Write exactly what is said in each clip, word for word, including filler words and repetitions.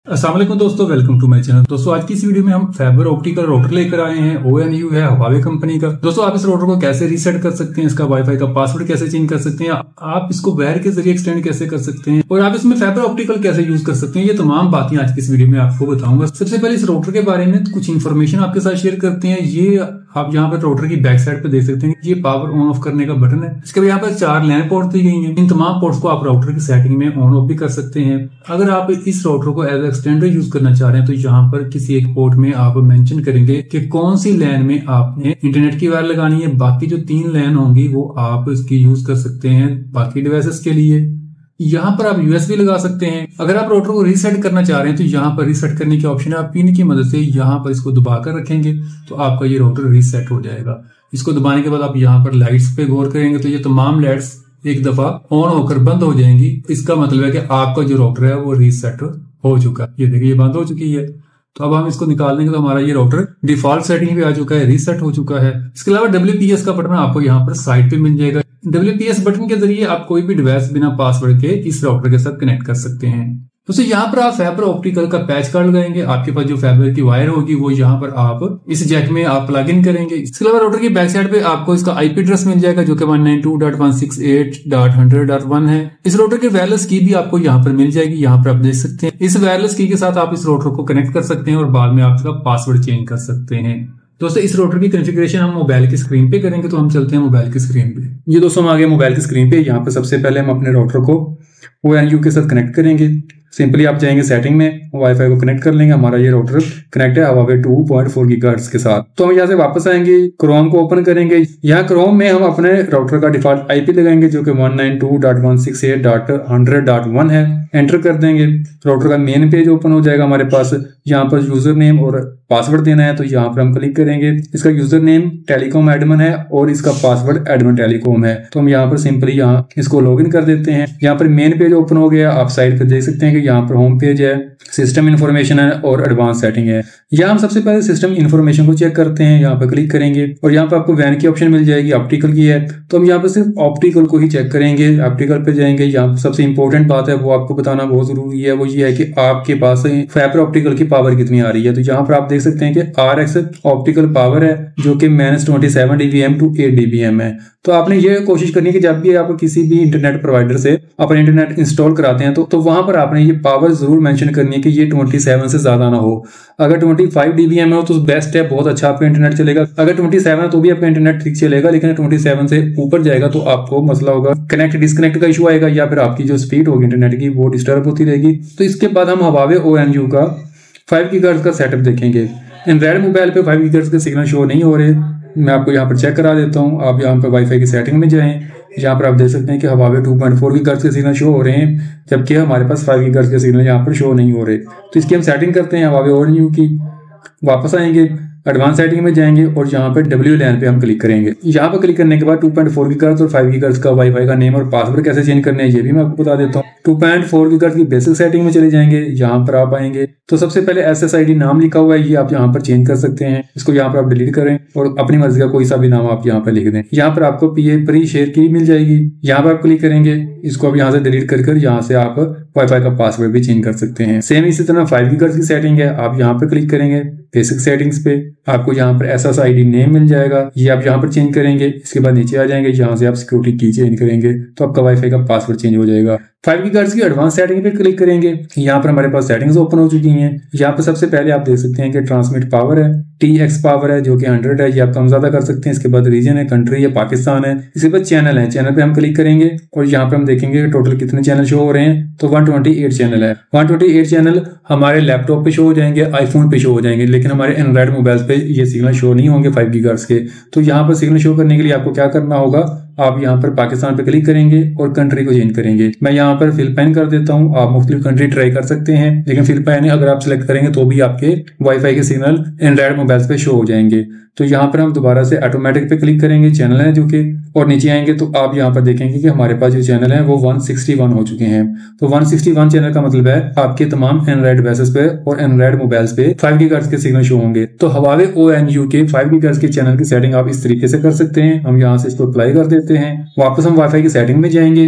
अस्सलाम वालेकुम दोस्तों, वेलकम टू माय चैनल। दोस्तों आज की इस वीडियो में हम फाइबर ऑप्टिकल राउटर लेकर आए हैं। ओ एन यू है हुआवे कंपनी का। दोस्तों आप इस राउटर को कैसे रीसेट कर सकते हैं, इसका वाईफाई का पासवर्ड कैसे चेंज कर सकते हैं, आप इसको वायर के जरिए एक्सटेंड कैसे कर सकते हैं और आप इसमें फाइबर ऑप्टिकल कैसे यूज कर सकते हैं, ये तमाम बातें आज की इस वीडियो में आपको बताऊंगा। सबसे पहले इस राउटर के बारे में कुछ इन्फॉर्मेशन आपके साथ शेयर करते हैं। ये आप यहाँ पर राउटर की बैक साइड पे देख सकते हैं, ये पावर ऑन ऑफ करने का बटन है। इसके बाद यहाँ पर चार लैन पोर्ट दी गई हैं। इन तमाम पोर्ट्स को आप राउटर की सेटिंग में ऑन ऑफ भी कर सकते हैं। अगर आप इस राउटर को एज एक्सटेंडर यूज करना चाह रहे हैं तो यहाँ पर किसी एक पोर्ट में आप मेंशन करेंगे कि कौन सी लैन में आपने इंटरनेट की वायर लगानी है। बाकी जो तीन लैन होंगी वो आप इसकी यूज कर सकते हैं बाकी डिवाइसेस के लिए। यहाँ पर आप यूएसबी लगा सकते हैं। अगर आप राउटर को रीसेट करना चाह रहे हैं तो यहाँ पर रीसेट करने की ऑप्शन है। आप पिन की मदद से यहाँ पर इसको दबाकर रखेंगे तो आपका ये राउटर रीसेट हो जाएगा। इसको दबाने के बाद आप यहाँ पर लाइट्स पे गौर करेंगे तो ये तमाम लाइट्स एक दफा ऑन होकर बंद हो जाएंगी। इसका मतलब है कि आपका जो राउटर है वो रीसेट हो चुका है। ये देखिए ये बंद हो चुकी है। तो अब हम इसको निकाल देंगे तो हमारा ये राउटर डिफॉल्ट सेटिंग पे आ चुका है, रीसेट हो चुका है। इसके अलावा डब्ल्यू पी एस का बटन आपको यहाँ पर साइड पे मिल जाएगा। डब्ल्यू पी एस बटन के जरिए आप कोई भी डिवाइस बिना पासवर्ड के इस राउटर के साथ कनेक्ट कर सकते हैं। तो यहाँ पर आप फाइबर ऑप्टिकल का पैच कार्ड लगाएंगे। आपके पास जो फाइबर की वायर होगी वो यहाँ पर आप इस जैक में आप प्लग इन करेंगे। इसके अलावा राउटर की बैक साइड पे आपको इसका आईपी एड्रेस मिल जाएगा जो कि one nine two dot one six eight dot hundred dot one है। इस राउटर के वायरलेस की भी आपको यहाँ पर मिल जाएगी। यहाँ पर आप देख सकते हैं इस वायरलेस की के साथ आप इस राउटर को कनेक्ट कर सकते हैं और बाद में आप इसका पासवर्ड चेंज कर सकते हैं। दोस्तों इस राउटर की कॉन्फ़िगरेशन हम मोबाइल की स्क्रीन पे करेंगे तो हम चलते हैं मोबाइल की स्क्रीन पे। ये दोस्तों हम आ गए मोबाइल की स्क्रीन पे। यहाँ पे सबसे पहले हम अपने राउटर को ओ एन यू के साथ कनेक्ट करेंगे। सिंपली आप जाएंगे सेटिंग में, वाईफाई को कनेक्ट कर लेंगे। हमारा ये राउटर कनेक्ट है Huawei two point four gigahertz के साथ। तो हम यहाँ से वापस आएंगे, क्रोम को ओपन करेंगे। यहाँ क्रोम में हम अपने राउटर का डिफॉल्ट आईपी लगाएंगे जो कि one nine two dot one six eight dot hundred dot one है। एंटर कर देंगे। राउटर का मेन पेज ओपन हो जाएगा हमारे पास। यहाँ पर यूजर नेम और पासवर्ड देना है तो यहाँ पर हम क्लिक करेंगे। इसका यूजर नेम टेलीकॉम एडमिन है और इसका पासवर्ड एडमिन टेलीकॉम है। तो हम यहाँ पर सिंपली यहाँ इसको लॉगिन कर देते हैं। यहाँ पर मेन पेज ओपन हो गया। आप साइड पे देख सकते हैं कि यहाँ पर होम पेज है, सिस्टम इन्फॉर्मेशन है और एडवांस सेटिंग है। यहाँ हम सबसे पहले सिस्टम इन्फॉर्मेशन को चेक करते हैं। यहाँ पर क्लिक करेंगे और यहाँ पर आपको वैन की ऑप्शन मिल जाएगी, ऑप्टिकल की है तो हम यहाँ पर सिर्फ ऑप्टिकल को ही चेक करेंगे। ऑप्टिकल पे जाएंगे। यहाँ सबसे इंपॉर्टेंट बात है वो आपको बताना बहुत जरूरी है, वो ये है कि आपके पास फाइबर ऑप्टिकल की पावर कितनी आ रही है। तो यहाँ पर आप देख सकते हैं कि आर एक्स ऑप्टिकल पावर है जो कि minus twenty seven dBm to eight dBm है। तो आपने ये कोशिश करनी है कि जब भी आप किसी भी इंटरनेट प्रोवाइडर से अपना इंटरनेट इंस्टॉल कराते हैं तो तो वहां पर आपने ये पावर जरूर मेंशन करनी है कि ये ट्वेंटी सेवन से ज्यादा ना हो। अगर ट्वेंटी फाइव डीबीएम हो तो बेस्ट है, बहुत अच्छा आपका इंटरनेट चलेगा। अगर ट्वेंटी सेवन है तो भी आपका इंटरनेट ठीक चलेगा, लेकिन ट्वेंटी सेवन से ऊपर जाएगा तो आपको मसला होगा, कनेक्ट डिस्कनेक्ट का इशू आएगा या फिर आपकी जो स्पीड होगी इंटरनेट की वो डिस्टर्ब होती रहेगी। तो इसके बाद हम हुआवे ओ एन यू का फाइव गीगाहर्ट्ज़ का सेटअप देखेंगे। एंड्रॉइड मोबाइल पे फाइव गीगाहर्ट्ज़ के सिग्नल शो नहीं हो रहे। मैं आपको यहाँ पर चेक करा देता हूँ। आप यहाँ पर वाईफाई की सेटिंग में जाएं। यहाँ पर आप देख सकते हैं कि Huawei two point four gigahertz के सिग्नल शो हो रहे हैं जबकि हमारे पास फाइव गीगाहर्ट्ज़ के सिग्नल यहाँ पर शो नहीं हो रहे। तो इसकी हम सेटिंग करते हैं हुआवे ओ एन यू की। वापस आएंगे, एडवांस सेटिंग में जाएंगे और यहाँ पे डब्ल्यू लैन पे हम क्लिक करेंगे। यहाँ पर क्लिक करने के बाद टू पॉइंट फोर गीगाहर्ट्ज़ और फाइव गीगाहर्ट्ज़ का वाईफाई का नेम और पासवर्ड कैसे चेंज करने हैं ये भी मैं आपको बता देता हूँ। टू पॉइंट फोर गीगाहर्ट्ज़ की बेसिक सेटिंग में चले जाएंगे। यहाँ पर आप आएंगे तो सबसे पहले एस एस आई डी नाम लिखा हुआ है, ये आप यहाँ पर चेंज कर सकते हैं। इसको यहाँ पर आप डिलीट करें और अपनी मर्जी का कोई सा भी नाम आप यहाँ पर लिख दें। यहाँ पर आपको पी ए प्री शेयर की मिल जाएगी। यहाँ पर आप क्लिक करेंगे, इसको अब यहाँ से डिलीट कर कर यहाँ से आप वाईफाई का पासवर्ड भी चेंज कर सकते हैं। सेम इसी तरह फाइव गीगाहर्ट्ज़ की सेटिंग है। आप यहाँ पर क्लिक करेंगे बेसिक सेटिंग्स पे, आपको यहाँ पर S S I D name मिल जाएगा, ये आप यहाँ पर चेंज करेंगे। इसके बाद नीचे आ जाएंगे, यहाँ से आप सिक्योरिटी की चेंज करेंगे तो आपका वाईफाई का पासवर्ड चेंज हो जाएगा। फाइव गीगाहर्ट्ज़ की एडवांस सेटिंग पे क्लिक करेंगे। यहाँ पर हमारे पास सेटिंग्स ओपन हो चुकी हैं। यहाँ पर सबसे पहले आप देख सकते हैं कि ट्रांसमिट पावर है, टी एक्स पावर है जो कि हंड्रेड है, ये आप कम ज्यादा कर सकते हैं। इसके बाद रीजन है, कंट्री है, पाकिस्तान है। इसके बाद चैनल है, चैनल पे हम क्लिक करेंगे और यहाँ पर हम देखेंगे टोटल कितने चैनल शो हो रहे हैं। तो वन ट्वेंटी एट चैनल है। वन ट्वेंटी एट चैनल हमारे लैपटॉप पे शो हो जाएंगे, आईफोन पे शो हो जाएंगे, लेकिन हमारे एंड्रॉइड मोबाइल पे ये सिग्नल शो नहीं होंगे फाइव गीगाहर्ट्ज़ के। तो यहाँ पर सिग्नल शो करने के लिए आपको क्या करना होगा, आप यहाँ पर पाकिस्तान पे क्लिक करेंगे और कंट्री को चेंज करेंगे। मैं यहाँ पर फिलिपाइन कर देता हूँ। आप मुख्तलिफ कंट्री ट्राई कर सकते हैं, लेकिन फिलिपाइन अगर आप सिलेक्ट करेंगे तो भी आपके वाईफाई के सिग्नल एंड्रॉइड मोबाइल पे शो हो जाएंगे। तो यहाँ पर हम दोबारा से ऑटोमेटिक पे क्लिक करेंगे, चैनल है जो कि, और नीचे आएंगे तो आप यहाँ पर देखेंगे कि हमारे पास जो चैनल है वो वन सिक्सटी वन हो चुके हैं। तो वन सिक्सटी वन चैनल का मतलब है आपके तमाम एंड्रॉइड डिवाइसेस पे और एंड्रॉइड मोबाइल्स पे फाइव गीगाहर्ट्ज़ के सिग्नल शो होंगे। तो हुआवे ओ एन यू के फाइव गीगाहर्ट्ज़ के चैनल की सेटिंग आप इस तरीके से कर सकते हैं। हम यहाँ से इसको अप्लाई कर देते हैं। वापस हम वाईफाई की सेटिंग में जाएंगे।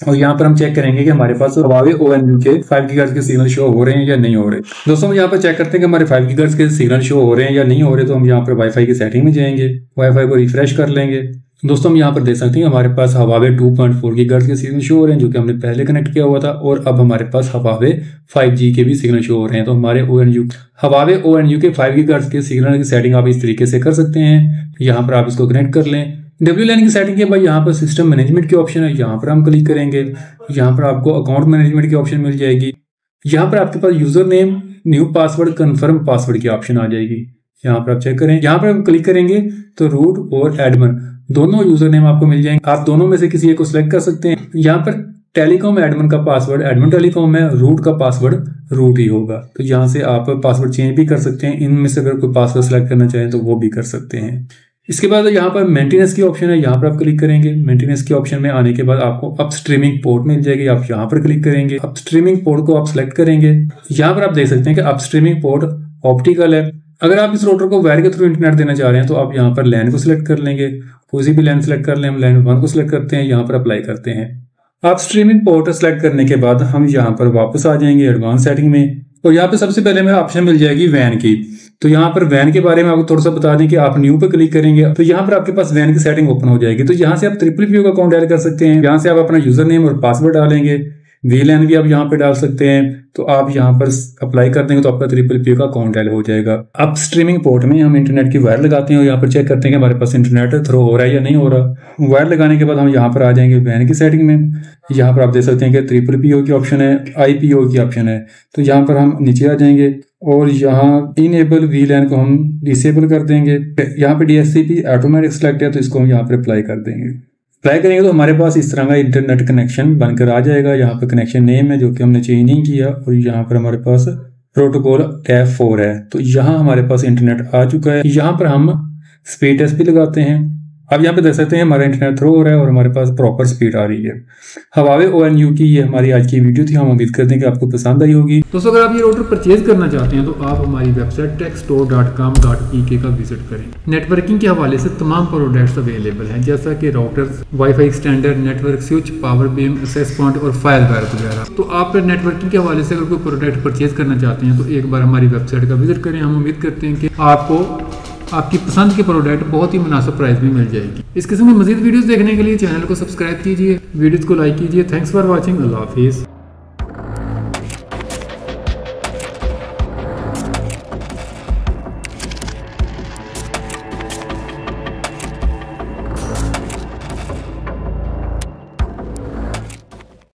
और यहाँ पर हम चेक करेंगे कि हमारे पास Huawei O N U के फाइव गीगाहर्ट्ज के सिग्नल शो हो रहे हैं या नहीं हो रहे। दोस्तों हम यहाँ पर चेक करते हैं कि हमारे फाइव गीगाहर्ट्ज के सिग्नल शो हो रहे हैं या नहीं हो रहे। तो हम यहाँ पर वाईफाई की सेटिंग में जाएंगे, वाईफाई को रिफ्रेश कर लेंगे। दोस्तों हम यहाँ पर देख सकते हैं हमारे पास Huawei two point four gigahertz के सिग्नल शो हो रहे हैं, जो कि हमने पहले कनेक्ट किया हुआ था। और अब हमारे पास Huawei फाइव जी के भी सिग्नल शो हो रहे हैं। तो हमारे O N U Huawei O N U के फाइव गीगाहर्ट्ज के सिग्नल की सेटिंग आप इस तरीके से कर सकते हैं। यहाँ पर आप इसको कनेक्ट कर लें। डब्ल्यू लैन की सेटिंग के बाद यहाँ पर सिस्टम मैनेजमेंट की ऑप्शन है, यहाँ पर हम क्लिक करेंगे। यहाँ पर आपको अकाउंट मैनेजमेंट की ऑप्शन मिल जाएगी। यहाँ पर आपके पास user name, new password, confirm password की ऑप्शन आ जाएगी। यहाँ पर आप चेक करें। यहाँ पर हम क्लिक करेंगे तो रूट और एडमिन दोनों यूजर नेम आपको मिल जाएंगे। आप दोनों में से किसी एक को सिलेक्ट कर सकते हैं। यहाँ पर टेलीकॉम एडमिन का पासवर्ड एडमिन टेलीकॉम है, रूट का पासवर्ड रूट ही होगा। तो यहाँ से आप पासवर्ड चेंज भी कर सकते हैं। इनमें से अगर कोई पासवर्ड सिलेक्ट करना चाहें तो वो भी कर सकते हैं। इसके बाद यहाँ पर मेंटेनेंस की ऑप्शन है, यहाँ पर आप क्लिक करेंगे। मेंटेनेंस की ऑप्शन में आने के बाद आपको अप स्ट्रीमिंग पोर्ट मिल जाएगी, आप यहाँ पर क्लिक करेंगे। अप स्ट्रीमिंग पोर्ट को आप सिलेक्ट करेंगे। यहाँ पर आप देख सकते हैं कि अप स्ट्रीमिंग पोर्ट ऑप्टिकल है। अगर आप इस राउटर को वायर के थ्रू इंटरनेट देना चाह रहे हैं तो आप यहाँ पर लैन को सिलेक्ट कर लेंगे। कोई भी लैन सिलेक्ट कर लें, हम लैन वन को सिलेक्ट करते हैं, यहाँ पर अप्लाई करते हैं। आप स्ट्रीमिंग पोर्ट सेलेक्ट करने के बाद हम यहाँ पर वापस आ जाएंगे एडवांस सेटिंग में। और यहाँ पे सबसे पहले हमें ऑप्शन मिल जाएगी वैन की। तो यहाँ पर वैन के बारे में आपको थोड़ा सा बता दें कि आप न्यू पे क्लिक करेंगे तो यहाँ पर आपके पास वैन की सेटिंग ओपन हो जाएगी। तो यहाँ से आप ट्रिपल पी का अकाउंट ऐड कर सकते हैं। यहाँ से आप अपना यूजर नेम और पासवर्ड डालेंगे। वीलैन भी आप यहाँ पे डाल सकते हैं। तो आप यहाँ पर अप्लाई कर देंगे तो आपका ट्रिपल पी का अकाउंट ऐड हो जाएगा। अब स्ट्रीमिंग पोर्ट में हम इंटरनेट की वायर लगाते हैं और यहाँ पर चेक करते हैं कि हमारे पास इंटरनेट थ्रो हो रहा है या नहीं हो रहा। वायर लगाने के बाद हम यहाँ पर आ जाएंगे वैन की सेटिंग में। यहाँ पर आप देख सकते हैं कि ट्रिपल पी की ऑप्शन है, आई पी ओ की ऑप्शन है। तो यहाँ पर हम नीचे आ जाएंगे और यहाँ इनेबल वीलैन को हम डिसेबल कर देंगे। यहाँ पे D S C P automatic select है तो इसको हम यहाँ पर अप्लाई कर देंगे। अप्लाई करेंगे तो हमारे पास इस तरह का इंटरनेट कनेक्शन बनकर आ जाएगा। यहाँ पर कनेक्शन नेम है जो कि हमने चेंज नहीं किया और यहाँ पर हमारे पास प्रोटोकॉल टैब फोर है। तो यहाँ हमारे पास इंटरनेट आ चुका है। यहाँ पर हम स्पीड टेस्ट भी लगाते हैं। अब यहाँ पे देख सकते हैं हमारा इंटरनेट थ्रो हो रहा है और हमारे पास प्रॉपर स्पीड आ रही है। Huawei O N U की ये हमारी आज की वीडियो थी। हम उम्मीद करते हैं कि आपको पसंद आई होगी। दोस्तों अगर आप ये राउटर परचेज करना चाहते हैं तो आप हमारी website tech store dot com dot P K का विजिट करें। नेटवर्किंग के हवाले से तमाम प्रोडक्ट्स अवेलेबल हैं, जैसा कि routers, wifi extender, network switch, power beam, access point और फायर वायर वगैरह। तो आप नेटवर्किंग के हवाले से अगर कोई प्रोडक्ट परचेज करना चाहते हैं तो एक बार हमारी वेबसाइट का विजिट करें। हम उम्मीद करते हैं कि आपको आपकी पसंद के प्रोडक्ट बहुत ही मुनासिब प्राइस में मिल जाएगी। इस किस्म की मजीद वीडियोस देखने के लिए चैनल को सब्सक्राइब कीजिए, वीडियोस को लाइक कीजिए। Thanks for watching. अल्लाह हाफिज़।